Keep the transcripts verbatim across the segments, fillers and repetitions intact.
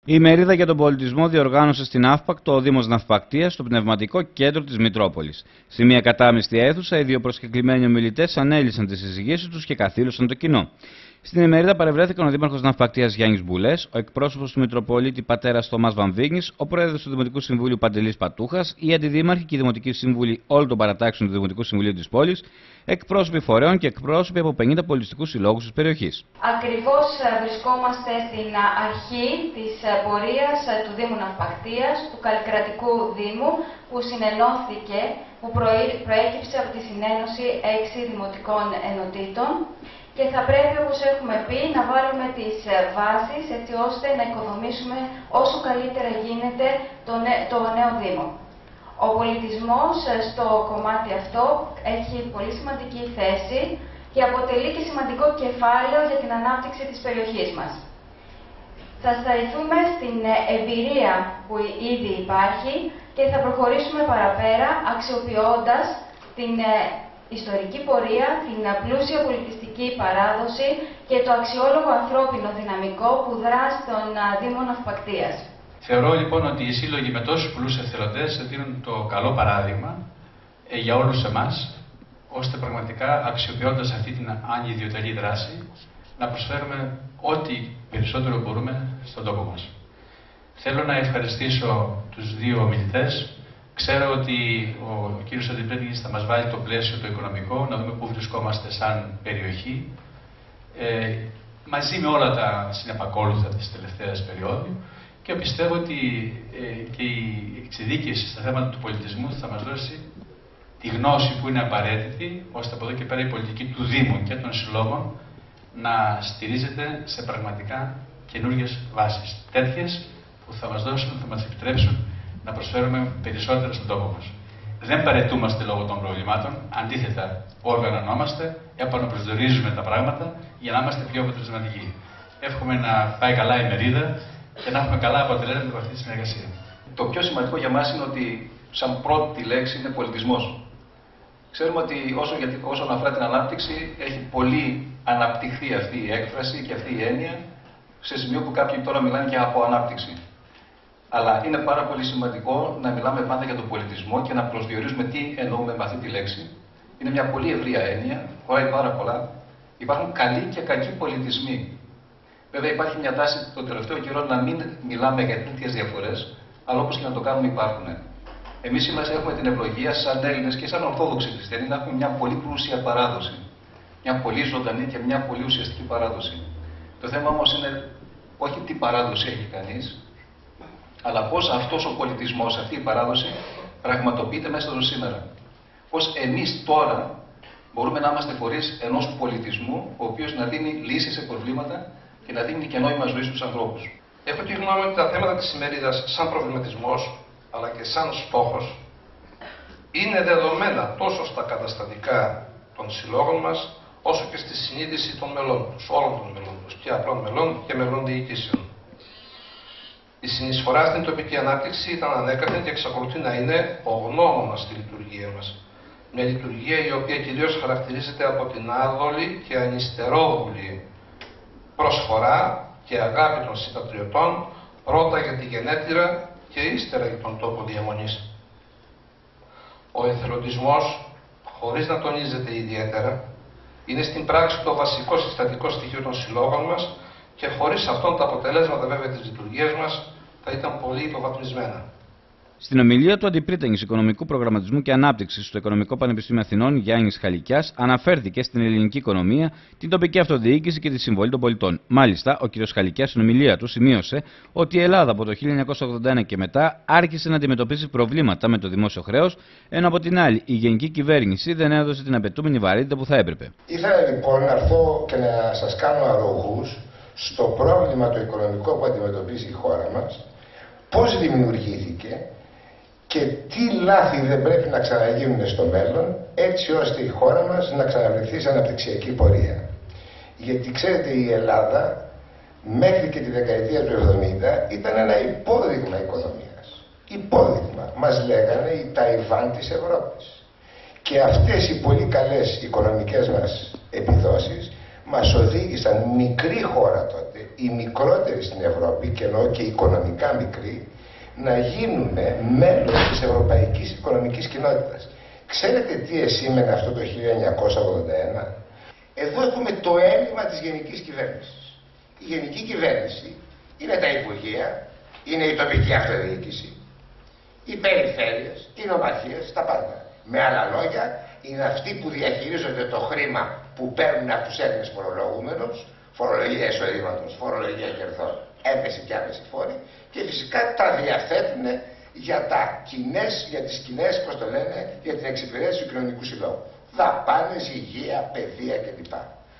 Η ημερίδα για τον πολιτισμό διοργάνωσε στην Αύπακτο ο Δήμος Ναυπακτίας στο πνευματικό κέντρο της Μητρόπολης. Σε μια κατάμειστη αίθουσα, οι δύο προσκεκλημένοι ομιλητές ανέλυσαν τις εισηγήσεις τους και καθήλωσαν το κοινό. Στην ημερίδα παρευρέθηκαν ο Δήμαρχος Ναυπακτίας Γιάννης Μπουλές, ο εκπρόσωπος του Μητροπολίτη Πατέρας Θωμάς Βαμβίνης, ο πρόεδρος του Δημοτικού Συμβουλίου Παντελής Πατούχας, οι αντιδήμαρχοι και οι δημοτικοί σύμβουλοι όλων των παρατάξεων του Δημοτικού Συμβουλίου της πόλης, εκπρόσωποι φορέων και εκπρόσωποι από πενήντα πολιτιστικούς συλλόγους της περιοχής. Ακριβώς βρισκόμαστε στην αρχή της πορείας του Δήμου Ναυπακτίας, του καλλικρατικού Δήμου, που συνενώθηκε, που προέκυψε από τη συνένωση έξι δημοτικών ενωτήτων. Και θα πρέπει, όπως έχουμε πει, να βάλουμε τις βάσεις έτσι ώστε να οικοδομήσουμε όσο καλύτερα γίνεται το, νέ, το νέο Δήμο. Ο πολιτισμός στο κομμάτι αυτό έχει πολύ σημαντική θέση και αποτελεί και σημαντικό κεφάλαιο για την ανάπτυξη της περιοχής μας. Θα σταθούμε στην εμπειρία που ήδη υπάρχει και θα προχωρήσουμε παραπέρα αξιοποιώντας την ιστορική πορεία, την πλούσια πολιτιστική παράδοση και το αξιόλογο ανθρώπινο δυναμικό που δρά στον Δήμο Ναυπακτίας. Θεωρώ λοιπόν ότι οι σύλλογοι με τόσους πολλούς εθελοντές δίνουν το καλό παράδειγμα ε, για όλους εμάς, ώστε πραγματικά αξιοποιώντας αυτή την ανιδιοτελή δράση να προσφέρουμε ό,τι περισσότερο μπορούμε στον τόπο μας. Θέλω να ευχαριστήσω τους δύο ομιλητές. Ξέρω ότι ο κύριος Αντιπρίτηγης θα μας βάλει το πλαίσιο το οικονομικό, να δούμε πού βρισκόμαστε σαν περιοχή, ε, μαζί με όλα τα συνεπακόλουθα της τελευταίας περίοδου, και πιστεύω ότι ε, και η εξειδίκευση στα θέματα του πολιτισμού θα μας δώσει τη γνώση που είναι απαραίτητη, ώστε από εδώ και πέρα η πολιτική του Δήμου και των συλλόγων να στηρίζεται σε πραγματικά καινούργιες βάσεις. Τέτοιες που θα μας δώσουν, θα μας επιτρέψουν να προσφέρουμε περισσότερα στον τόπο μας. Δεν παραιτούμαστε λόγω των προβλημάτων, αντίθετα οργανωνόμαστε, επαναπροσδιορίζουμε τα πράγματα για να είμαστε πιο αποτελεσματικοί. Εύχομαι να πάει καλά η μερίδα και να έχουμε καλά αποτελέσματα από αυτή τη συνεργασία. Το πιο σημαντικό για μας είναι ότι σαν πρώτη λέξη είναι πολιτισμός. Ξέρουμε ότι όσο, γιατί, όσον αφορά την ανάπτυξη έχει πολύ αναπτυχθεί αυτή η έκφραση και αυτή η έννοια, σε σημείο που κάποιοι τώρα μιλάνε και από ανάπτυξη. Αλλά είναι πάρα πολύ σημαντικό να μιλάμε πάντα για τον πολιτισμό και να προσδιορίζουμε τι εννοούμε με αυτή τη λέξη. Είναι μια πολύ ευρεία έννοια, χωράει πάρα πολλά. Υπάρχουν καλοί και κακοί πολιτισμοί. Βέβαια, υπάρχει μια τάση τον τελευταίο καιρό να μην μιλάμε για τέτοιες διαφορές, αλλά όπως και να το κάνουμε υπάρχουν. Εμείς είμαστε, έχουμε την ευλογία, σαν Έλληνες και σαν Ορθόδοξοι Χριστιανοί, να έχουμε μια πολύ πλούσια παράδοση. Μια πολύ ζωντανή και μια πολύ ουσιαστική παράδοση. Το θέμα όμως είναι όχι τι παράδοση έχει κανείς, αλλά πώς αυτός ο πολιτισμός, αυτή η παράδοση πραγματοποιείται μέσα στο σήμερα. Πώς εμείς τώρα μπορούμε να είμαστε φορείς ενός πολιτισμού, ο οποίος να δίνει λύσεις σε προβλήματα και να δίνει και νόημα ζωής στους ανθρώπους. Έχω τη γνώμη ότι τα θέματα της ημερίδας σαν προβληματισμός, αλλά και σαν στόχος, είναι δεδομένα τόσο στα καταστατικά των συλλόγων μας, όσο και στη συνείδηση των μελών τους, όλων των μελών τους, και απλών μελών και μελών διοικήσεων. Η συνεισφορά στην τοπική ανάπτυξη ήταν ανέκαθεν και εξακολουθεί να είναι ο γνώμονας στη λειτουργία μας. Μια λειτουργία η οποία κυρίως χαρακτηρίζεται από την άδολη και ανυστερόβουλη προσφορά και αγάπη των συμπατριωτών, πρώτα για τη γενέτειρα και ύστερα για τον τόπο διαμονής. Ο εθελοντισμός, χωρίς να τονίζεται ιδιαίτερα, είναι στην πράξη το βασικό συστατικό στοιχείο των συλλόγων μας και χωρίς αυτόν τα αποτελέσματα βέβαια της λειτουργίας μας θα ήταν πολύ υποβαθμισμένα. Στην ομιλία του Αντιπρίτανης Οικονομικού Προγραμματισμού και Ανάπτυξης στο Οικονομικό Πανεπιστήμιο Αθηνών, Γιάννης Χαλικιάς, αναφέρθηκε στην ελληνική οικονομία, την τοπική αυτοδιοίκηση και τη συμβολή των πολιτών. Μάλιστα, ο κ. Χαλικιάς στην ομιλία του σημείωσε ότι η Ελλάδα από το χίλια εννιακόσια ογδόντα ένα και μετά άρχισε να αντιμετωπίσει προβλήματα με το δημόσιο χρέος, ενώ από την άλλη η γενική κυβέρνηση δεν έδωσε την απαιτούμενη βαρύτητα που θα έπρεπε. Ήθελα λοιπόν να έρθω και να σας κάνω αρρωγούς στο πρόβλημα το οικονομικό που αντιμετωπίζει η χώρα μας, πώς δημιουργήθηκε και τι λάθη δεν πρέπει να ξαναγίνουν στο μέλλον, έτσι ώστε η χώρα μας να ξαναβρεθεί σε αναπτυξιακή πορεία. Γιατί ξέρετε, η Ελλάδα μέχρι και τη δεκαετία του εβδομήντα ήταν ένα υπόδειγμα οικονομίας. Υπόδειγμα. Μας λέγανε η Ταϊβάν της Ευρώπης. Και αυτές οι πολύ καλές οικονομικές μας επιδόσεις μας οδήγησαν, μικρή χώρα τότε, οι μικρότεροι στην Ευρώπη, και εννοώ και οικονομικά μικροί, να γίνουν μέλος της Ευρωπαϊκής Οικονομικής Κοινότητας. Ξέρετε τι εσήμενε αυτό το χίλια εννιακόσια ογδόντα ένα? Εδώ έχουμε το έλλειμμα της γενικής κυβέρνησης. Η γενική κυβέρνηση είναι τα υπουργεία, είναι η τοπική αυτοδιοίκηση, οι περιφέρειες, οι νομαρχίες, τα πάντα. Με άλλα λόγια, είναι αυτοί που διαχειρίζονται το χρήμα που παίρνουν από τους Έλληνες φορολογούμενους, φορολογία εισοδήματος, φορολογία κερδών, έμεση και άμεση φόροι, και φυσικά τα διαθέτουν για, τα κοινές, για τις κοινές, πώς το λένε, για την εξυπηρέτηση του κοινωνικού συλλόγου. Δαπάνες, υγεία, παιδεία κλπ.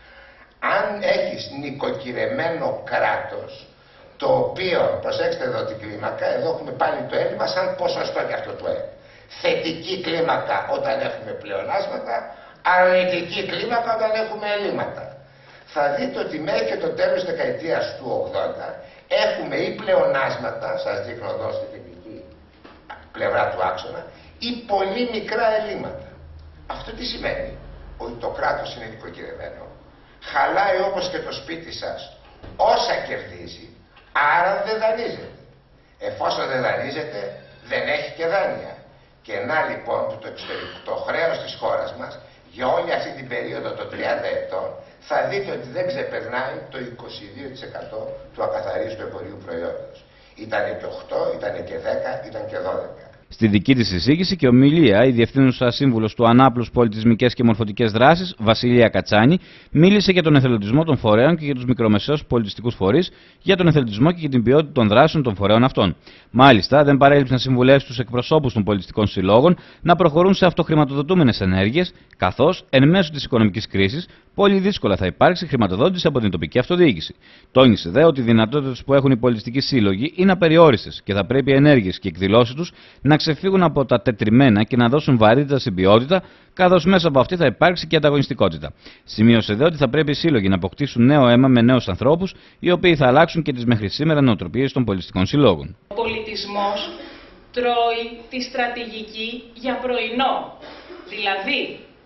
Αν έχεις νοικοκυρεμένο κράτος, το οποίο, προσέξτε εδώ την κλίμακα, εδώ έχουμε πάλι το έλλειμμα σαν ποσοστό και αυτό του ΕΠ. Θετική κλίμακα όταν έχουμε πλεονάσματα, αρνητική κλίμακα όταν έχουμε ελλείμματα. Θα δείτε ότι μέχρι και το τέλος της δεκαετίας του ογδόντα έχουμε ή πλεονάσματα, σας δείχνω εδώ στη θετική πλευρά του άξονα, ή πολύ μικρά ελλείμματα. Αυτό τι σημαίνει? Ότι το κράτος είναι νοικοκυρεμένο, χαλάει όπως και το σπίτι σας όσα κερδίζει, άρα δεν δανείζεται. Εφόσον δεν δανείζεται, δεν έχει και δάνεια. Και να λοιπόν που το, εξωτερικό, το χρέος της χώρας μας για όλη αυτή την περίοδο των τριάντα ετών θα δείτε ότι δεν ξεπερνάει το είκοσι δύο τοις εκατό του ακαθαρίστου εμπορίου προϊόντος. Ήτανε και οκτώ, ήτανε και δέκα, ήταν και δώδεκα. Στη δική της εισήγηση και ομιλία, η Διευθύνουσα Σύμβουλος του Ανάπλους Πολιτισμικές και Μορφωτικές Δράσεις, Βασιλεία Κατσάνη, μίλησε για τον εθελοντισμό των φορέων και για τους μικρομεσαίους πολιτιστικούς φορείς, για τον εθελοντισμό και για την ποιότητα των δράσεων των φορέων αυτών. Μάλιστα, δεν παρέλειψε να συμβουλεύσει τους εκπροσώπους των πολιτιστικών συλλόγων να προχωρούν σε αυτοχρηματοδοτούμενες ενέργειες, καθώς εν μέσω της οικονομικής κρίσης πολύ δύσκολα θα υπάρξει χρηματοδότηση από την τοπική αυτοδιοίκηση. Τόνισε δε ότι οι δυνατότητες που έχουν οι πολιτιστικοί σύλλογοι είναι απεριόριστες και θα πρέπει οι ενέργειες και οι εκδηλώσεις τους να ξεφύγουν από τα τετριμμένα και να δώσουν βαρύτητα στην ποιότητα, καθώς μέσα από αυτή θα υπάρξει και ανταγωνιστικότητα. Σημείωσε δε ότι θα πρέπει οι σύλλογοι να αποκτήσουν νέο αίμα με νέους ανθρώπους, οι οποίοι θα αλλάξουν και τις μέχρι σήμερα νοοτροπίες των πολιτιστικών συλλόγων. Ο πολιτισμός τρώει τη στρατηγική για πρωινό. Δηλαδή,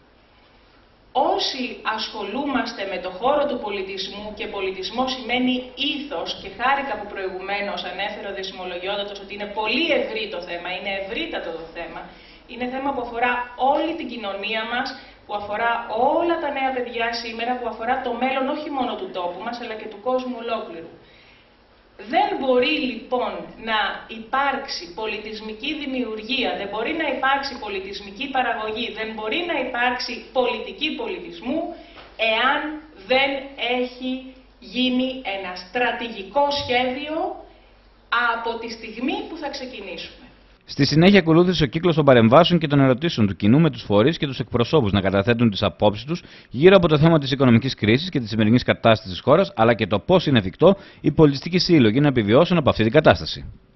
όσοι ασχολούμαστε με το χώρο του πολιτισμού, και πολιτισμό σημαίνει ήθος, και χάρηκα που προηγουμένως ανέφερε ο δεσμολογιότατος ότι είναι πολύ ευρύ το θέμα, είναι ευρύτατο το θέμα, είναι θέμα που αφορά όλη την κοινωνία μας, που αφορά όλα τα νέα παιδιά σήμερα, που αφορά το μέλλον όχι μόνο του τόπου μας, αλλά και του κόσμου ολόκληρου. Δεν μπορεί λοιπόν να υπάρξει πολιτισμική δημιουργία, δεν μπορεί να υπάρξει πολιτισμική παραγωγή, δεν μπορεί να υπάρξει πολιτική πολιτισμού, εάν δεν έχει γίνει ένα στρατηγικό σχέδιο από τη στιγμή που θα ξεκινήσουμε. Στη συνέχεια ακολούθησε ο κύκλος των παρεμβάσεων και των ερωτήσεων του κοινού με τους φορείς και τους εκπροσώπους να καταθέτουν τις απόψεις τους γύρω από το θέμα της οικονομικής κρίσης και της σημερινής κατάστασης της χώρας, αλλά και το πώς είναι εφικτό οι πολιτιστικοί σύλλογοι να επιβιώσουν από αυτή την κατάσταση.